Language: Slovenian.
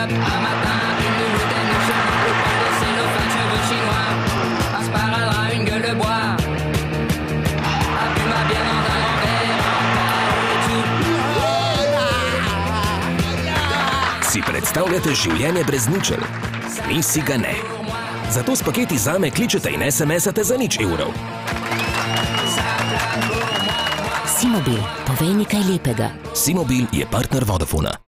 table. Un matin, une nounou déniche un copain de cellophane, cheveux chinois. Un sparadrap, une gueule de bois. Un plume à bière dans un grand verre. Si predstavljate življenje brez ničel? Mi si ga ne. Zato s paketi Zame kličete in SMS-ate za €0. Simobil, povej nekaj lepega. Simobil je partner Vodafona.